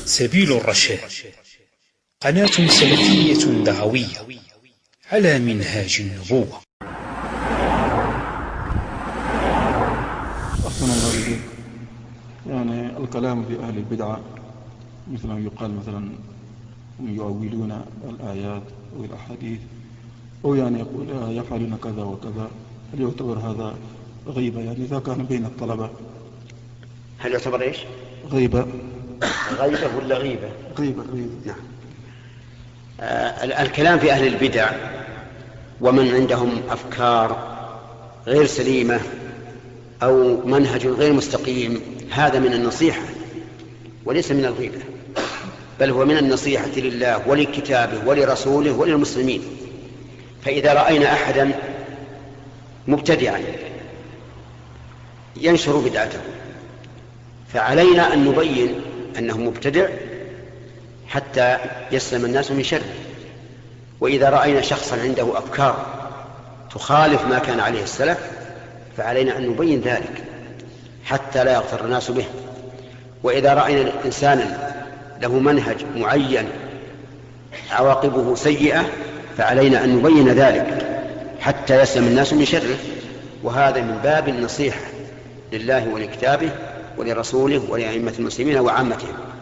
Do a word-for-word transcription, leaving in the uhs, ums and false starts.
سبيل الرشاد، قناة سلفية دعوية على منهاج النبوة. أحسن الله إليك. يعني الكلام في أهل البدعة مثل ما يقال مثلا هم يؤولون الآيات والأحاديث، أو يعني يقول يفعلون كذا وكذا، هل يعتبر هذا غيبة؟ يعني إذا كان بين الطلبة هل يعتبر إيش؟ غيبة. غيبة ولا غيبة؟ غيبة غيبة. نعم. آه الكلام في أهل البدع ومن عندهم أفكار غير سليمة أو منهج غير مستقيم، هذا من النصيحة وليس من الغيبة، بل هو من النصيحة لله ولكتابه ولرسوله وللمسلمين. فإذا رأينا أحدا مبتدعا ينشر بدعته فعلينا أن نبين أنه مبتدع حتى يسلم الناس من شره. وإذا رأينا شخصا عنده أفكار تخالف ما كان عليه السلف فعلينا أن نبين ذلك حتى لا يغتر الناس به. وإذا رأينا إنسانا له منهج معين عواقبه سيئة فعلينا أن نبين ذلك حتى يسلم الناس من شره. وهذا من باب النصيحة لله ولكتابه ولرسوله ولأئمة المسلمين وعامتهم.